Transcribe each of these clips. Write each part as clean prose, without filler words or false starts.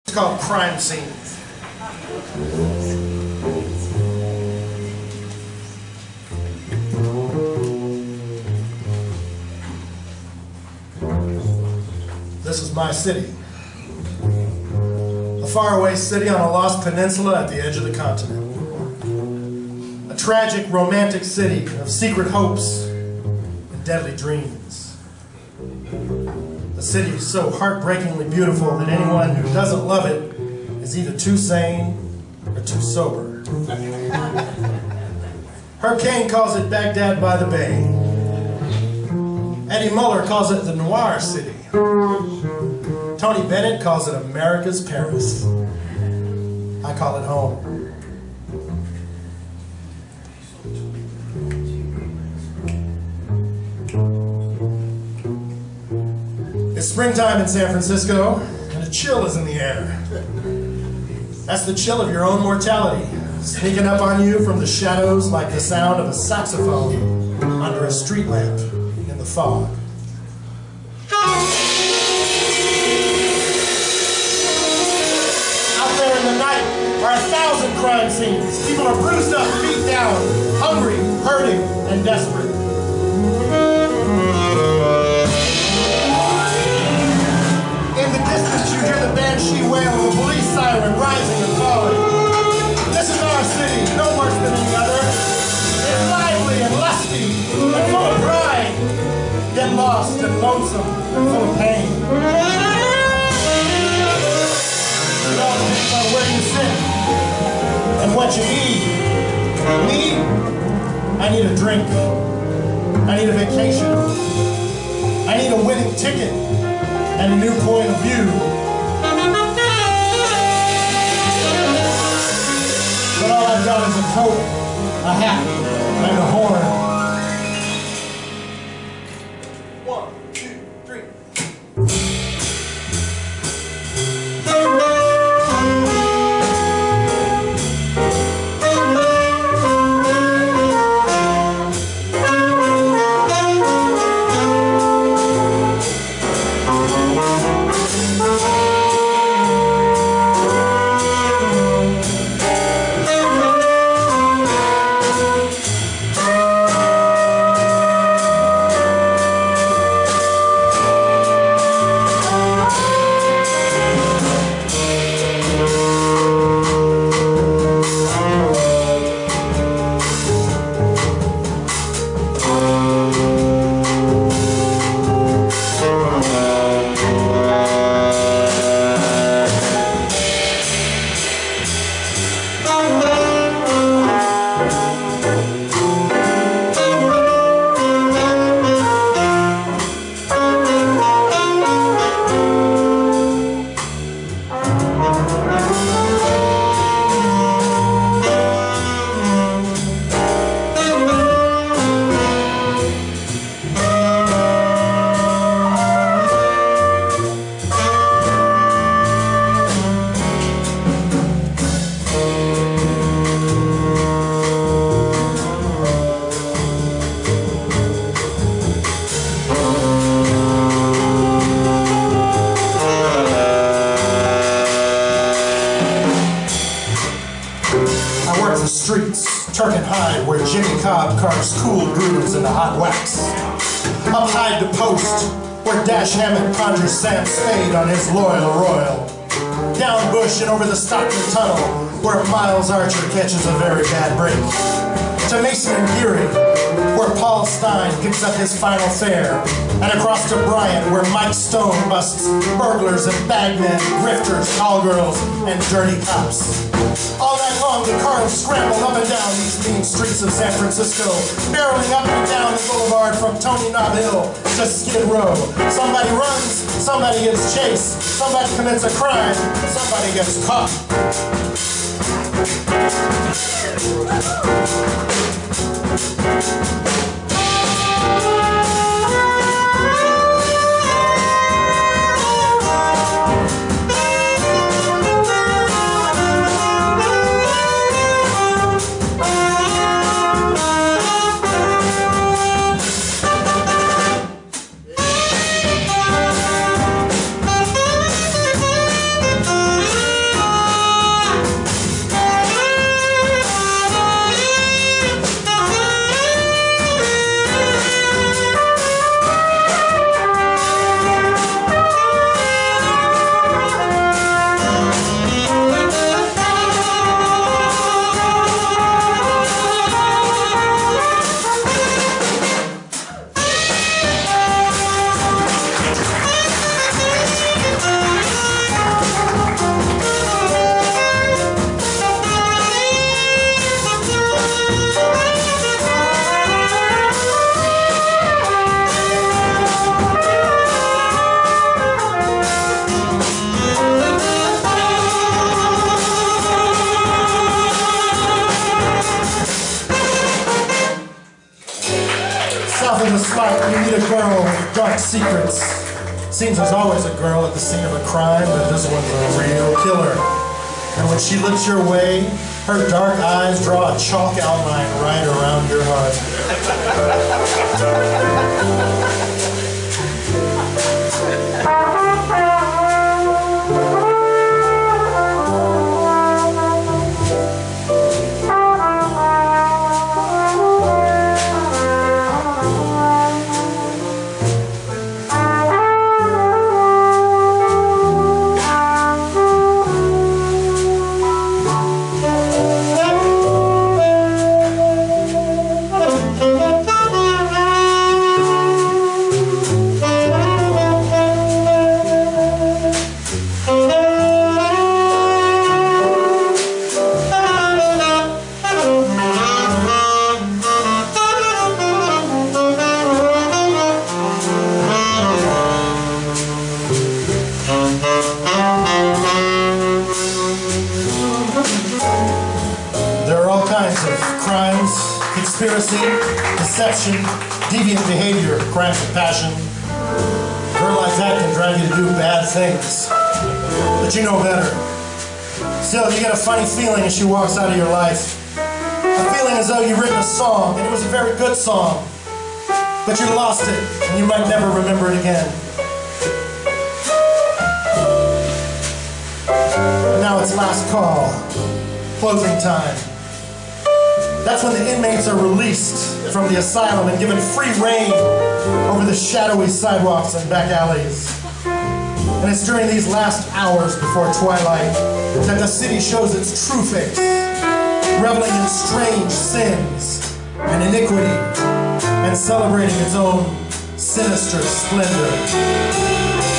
It's called Crime Scene. This is my city. A faraway city on a lost peninsula at the edge of the continent. A tragic, romantic city of secret hopes and deadly dreams. A city so heartbreakingly beautiful that anyone who doesn't love it is either too sane or too sober. Herb Cain calls it Baghdad by the Bay. Eddie Muller calls it the Noir City. Tony Bennett calls it America's Paris. I call it home. It's springtime in San Francisco, and a chill is in the air. That's the chill of your own mortality, sneaking up on you from the shadows like the sound of a saxophone under a street lamp in the fog. Out there in the night are 1,000 crime scenes. People are bruised up, beat down, hungry, hurting, and desperate. In the distance, you hear the banshee wail of a police siren rising and falling. This is our city, no worse than any other. It's lively and lusty and full of pride, yet lost and lonesome and full of pain. It all depends on where you sit and what you need. Me? I need a drink. I need a vacation. I need a winning ticket and a new point of view. But all I've got is a coat, a hat, and a horn. 1, 2, 3. Streets, Turk and Hyde, where Jimmy Cobb carves cool grooves into hot wax. Up Hyde to Post, where Dash Hammond conjures Sam Spade on his loyal royal. Down Bush and over the Stockton Tunnel, where Miles Archer catches a very bad break. To Mason and Geary, where Paul Stein picks up his final fare. And across to Bryant, where Mike Stone busts burglars and bagmen, grifters, call girls, and dirty cops. All night long, the cars scramble up and down these mean streets of San Francisco, barreling up and down the boulevard from Tony Knob Hill to Skid Row. Somebody runs, somebody gets chased, somebody commits a crime, somebody gets caught. like secrets. Seems there's always a girl at the scene of a crime, but this one's a real killer. And when she looks your way, her dark eyes draw a chalk outline right around your heart. Crimes, conspiracy, deception, deviant behavior, crimes of passion. A girl like that can drive you to do bad things, but you know better. Still, you get a funny feeling as she walks out of your life. A feeling as though you've written a song, and it was a very good song, but you lost it, and you might never remember it again. And now it's last call, closing time. That's when the inmates are released from the asylum and given free rein over the shadowy sidewalks and back alleys. And it's during these last hours before twilight that the city shows its true face, reveling in strange sins and iniquity and celebrating its own sinister splendor.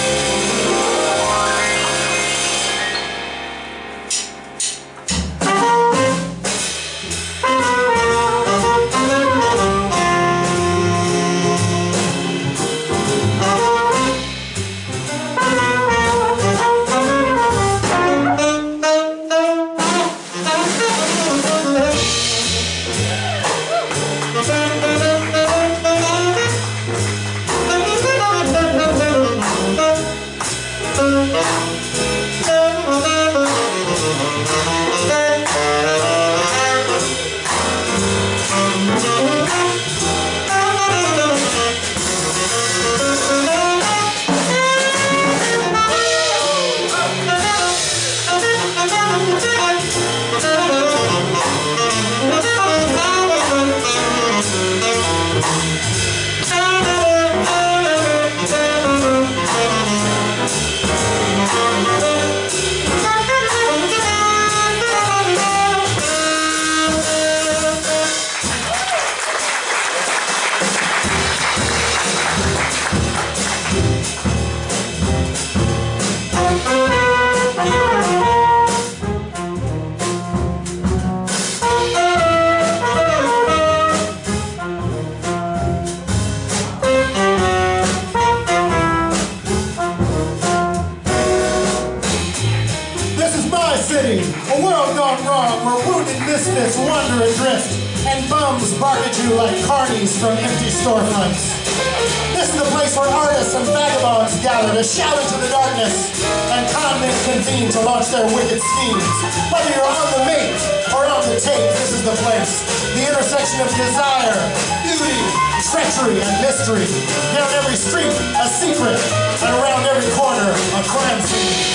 A world gone wrong, where wounded misfits wander adrift, and bums bark at you like carnies from empty storefronts. This is the place where artists and vagabonds gather to shout into the darkness, and conmen convene to launch their wicked schemes. Whether you're on the make or on the take, this is the place. The intersection of desire, beauty, treachery, and mystery. Down every street, a secret, and around every corner, a crime scene.